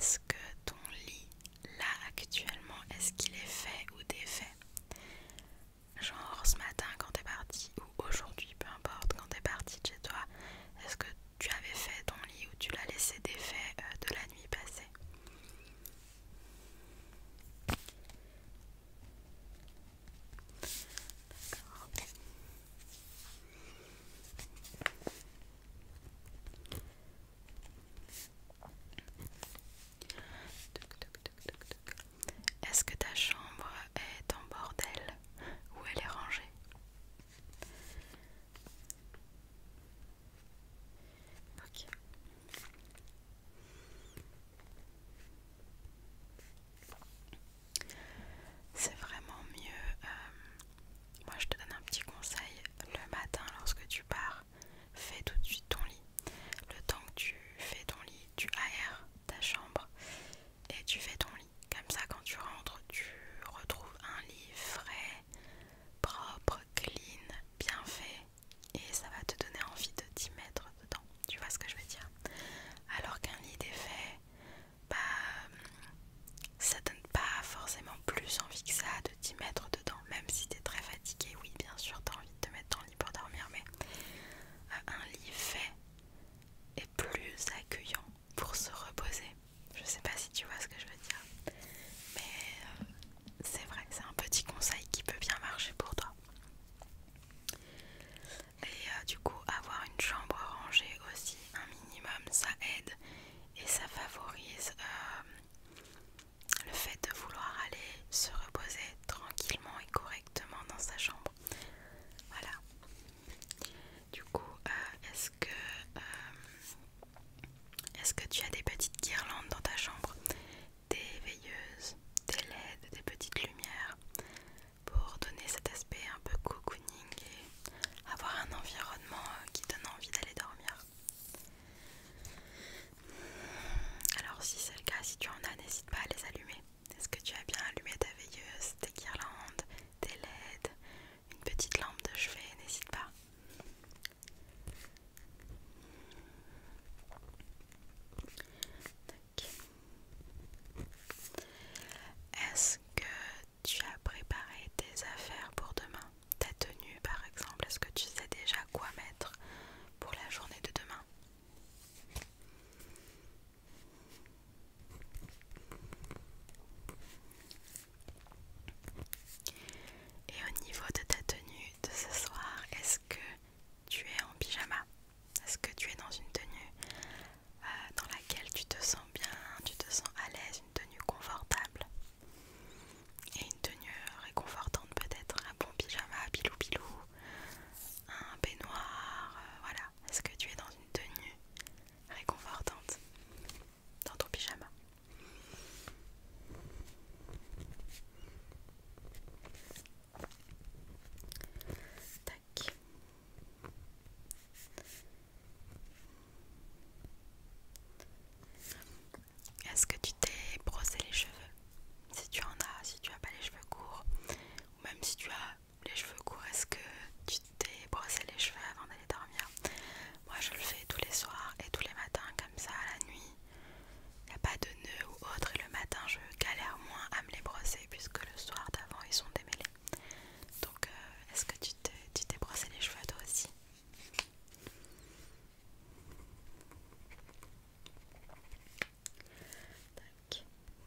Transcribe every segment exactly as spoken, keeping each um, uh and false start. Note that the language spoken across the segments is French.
est-ce que ton lit, là actuellement, est-ce qu'il est fait ou défait? Genre ce matin quand t'es parti, ou aujourd'hui, peu importe, quand t'es parti de chez toi, est-ce que tu avais fait ton lit ou tu l'as laissé défait euh, de la nuit passée? Est-ce que ta chambre est en bordel ou elle est rangée? Ok. C'est vraiment mieux. euh, moi je te donne un petit conseil. Le matin lorsque tu pars, fais tout de suite ton lit. Le temps que tu fais ton lit, tu aères ta chambre et tu fais ton lit. Comme ça quand tu rentres, tu retrouves un lit frais, propre, clean, bien fait et ça va te donner envie de t'y mettre dedans. Tu vois ce que je veux dire? Alors qu'un lit défait, bah ça donne pas forcément plus envie que ça de t'y mettre dedans. Même si t'es très fatigué, oui bien sûr t'as envie de te mettre dans le lit pour dormir, mais euh, un lit fait est plus accueillant pour se reposer. Je sais pas si tu vois ce que je veux dire, mais euh, c'est vrai, c'est un petit conseil qui peut bien marcher pour toi. Et euh, du coup, avoir une chambre rangée aussi, un minimum, ça aide et ça favorise euh, le fait de vouloir aller se reposer tranquillement et correctement dans sa chambre. Voilà. Du coup, euh, est-ce que euh, est-ce que tu as des petites guirlandes dans ta chambre? Des veilleuses, des L E D, des petites lumières pour donner cet aspect un peu cocooning et avoir un environnement euh, qui donne envie d'aller dormir. Alors si c'est le cas, si tu en as, n'hésite pas à les allumer. Est-ce que tu as bien allumé ta veilleuse, tes guirlandes, tes L E D, une petite lampe de chevet? N'hésite pas. Tac. Est-ce que tu as préparé tes affaires pour demain? Ta tenue par exemple, est-ce que tu sais déjà quoi mettre pour la journée de demain? Et au niveau de ta tenue de ce soir, est-ce que tu es en pyjama? Est-ce que tu es dans une tenue euh, dans laquelle tu te sens bien, tu te sens à l'aise, une tenue confortable? Et une tenue réconfortante peut-être, un bon pyjama, pilou pilou, un peignoir, euh, voilà. Est-ce que tu es dans une tenue réconfortante dans ton pyjama? Tac. Est-ce que tu t'es brossé les cheveux? Si tu en as, si tu as pas les cheveux courts, ou même si tu as les cheveux courts, est-ce que tu t'es brossé les cheveux avant d'aller dormir? Moi je le fais tous les soirs et tous les matins comme ça la nuit. Il n'y a pas de nœud ou autre et le matin je galère moins à me les brosser puisque le soir d'avant ils sont démêlés. Donc euh, est-ce que tu t'es, tu t'es brossé les cheveux toi aussi? Tac.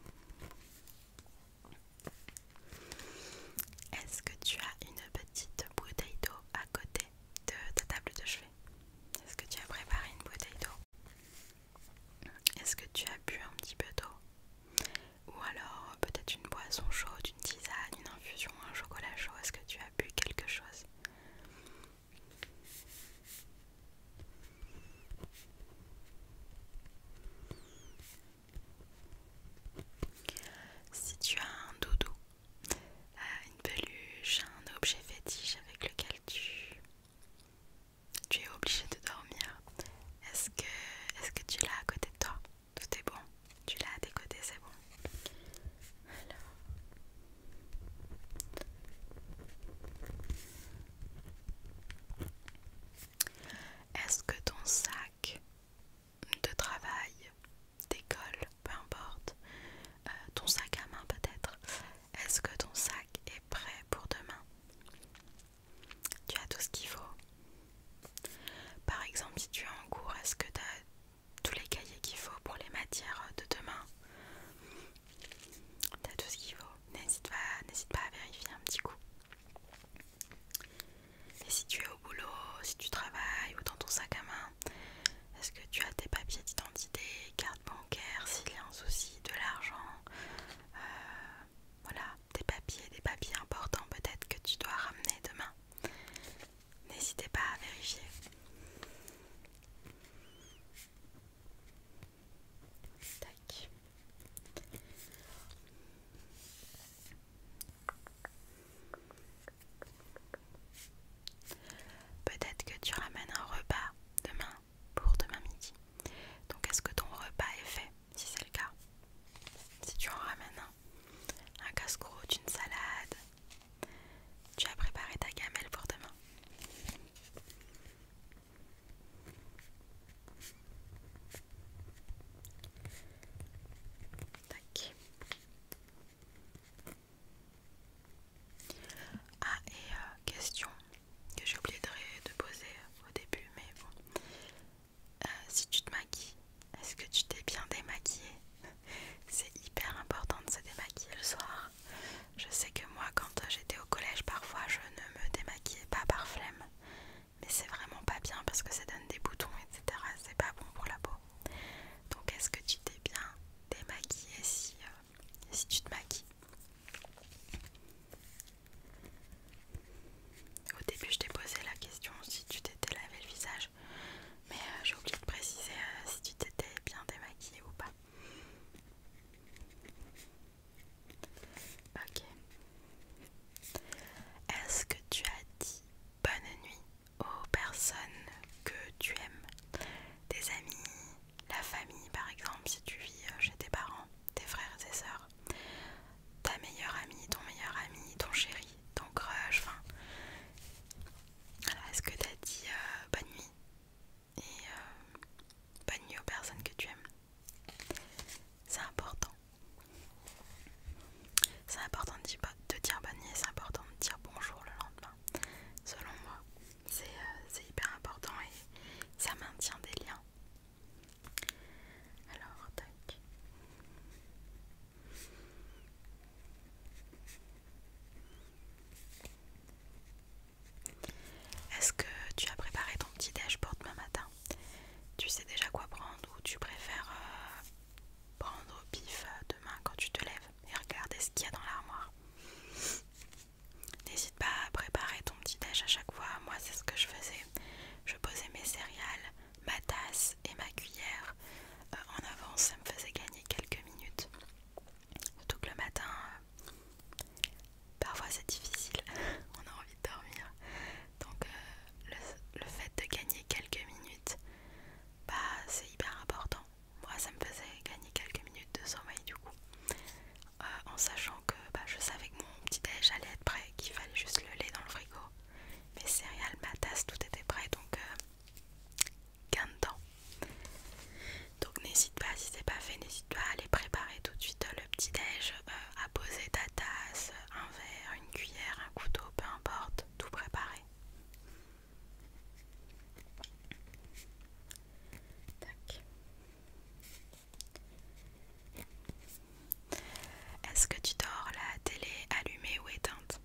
Est-ce que tu as une petite bouteille d'eau à côté de ta table de chevet? Est-ce que tu as préparé une bouteille d'eau? Est-ce que tu as bu un petit peu d'eau? Ou alors peut-être une boisson chaude, une tisane, une infusion, un chocolat chaud? Est-ce que tu as bu quelque chose? Si tu as un doudou, euh, une peluche, un objet fétiche avec lequel tu, tu es obligé de dormir, est-ce que, est-ce que tu l'as à côté de toi? Tout est beau matière de demain. T'as tout ce qu'il faut. N'hésite pas, n'hésite pas à vérifier un petit coup. Et si tu es au boulot, si tu travailles ou dans ton sac à main, est-ce que tu as tes papiers d'identité, carte bancaire, s'il y a un souci, de l'argent, euh, voilà, des papiers, des papiers importants peut-être que tu dois ramener demain. N'hésitez pas à vérifier. Tac. Peut-être que tu ramènes un repas demain pour demain midi. Donc est-ce que ton repas est fait? Si c'est le cas, si tu en ramènes un, un casse-croûte, une salade, tu as préparé ta gamelle pour demain. Tac. Ah, et euh, question que j'ai oublié de, de poser au début, mais bon. Euh, si tu te maquilles, est-ce que tu t'es bien démaquillée? C'est hyper important de se démaquiller le soir. Je sais que moi, quand j'étais au collège, parfois je ne me démaquillais pas par flemme. Mais c'est vraiment pas bien parce que ça donne des boutons, et cetera. C'est pas bon pour la peau. Donc est-ce que tu t'es bien démaquillée si, euh, si tu te maquilles? Au début je t'ai posé la question si tu t'étais lavé le visage. Mais euh, j'ai oublié de préciser euh, si tu t'étais bien démaquillée ou pas. Ok. Est-ce que tu as dit bonne nuit aux personnes que tu aimes? Tes amis, la famille par exemple, si tu vis chez tes parents, tes frères et tes sœurs, ta meilleure amie, ton meilleur ami, ton chéri, ton crush, enfin... Voilà, est-ce que tu as dit euh, bonne nuit? Et euh, bonne nuit aux personnes que tu aimes. C'est important. C'est important de dire, de dire bonne nuit et c'est important de dire bonjour le lendemain. Selon moi, c'est euh, hyper important et ça maintient des liens. Alors, tac. Est-ce que tu as préparé ton petit déj pour demain matin? Tu sais déjà quoi prendre ou tu préfères euh, prendre au pif euh, demain quand tu te lèves et regarder ce qu'il y a dans l'armoire? N'hésite pas à préparer ton petit déj à chaque fois. Moi c'est ce que je faisais. Je posais mes céréales, ma tasse et ma cuillère euh, en avance. Ça me faisait gagner quelques minutes. Surtout que le matin, euh, parfois c'est difficile. On a envie de dormir. Donc euh, le, le fait de gagner quelques minutes, bah c'est hyper important. Moi ça me faisait gagner quelques minutes de sommeil du coup. Euh, en sachant que bah, je savais que mon petit déj allait être prêt, qu'il fallait juste le lait dans le frigo. Mes céréales, ma tasse, tout était prêt, donc euh, gain de temps. Donc n'hésite pas, si c'est pas fait, n'hésite pas à aller préparer tout de suite euh, le petit déj, euh, à poser ta tasse, un verre, une cuillère, un couteau, peu importe, tout préparer. Tac. Est-ce que tu dors la télé allumée ou éteinte?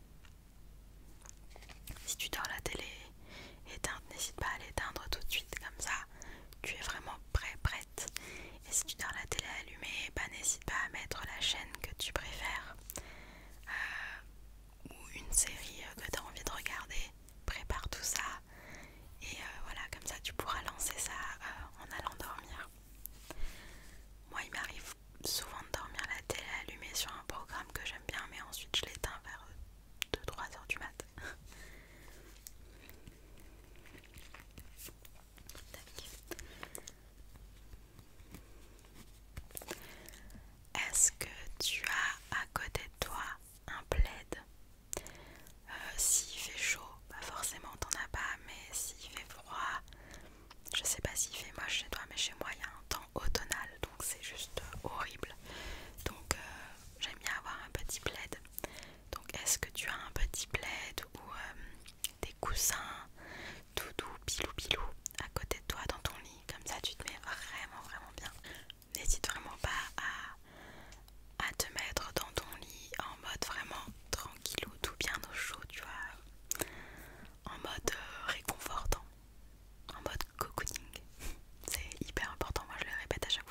Si tu dors la télé éteinte, n'hésite pas à l'éteindre tout de suite, comme ça tu es vraiment prêt, prête. Et si tu dors la télé allumée, bah n'hésite pas à mettre la chaîne que tu préfères euh, ou une série euh, que tu as envie de regarder. Prépare tout ça et euh, voilà, comme ça tu pourras lancer ça euh, en allant dormir. Moi il m'arrive souvent de dormir la télé allumée sur un programme que j'aime bien, mais ensuite je l'éteins vers deux trois heures du mat. Est-ce que tu as répète à chaque fois.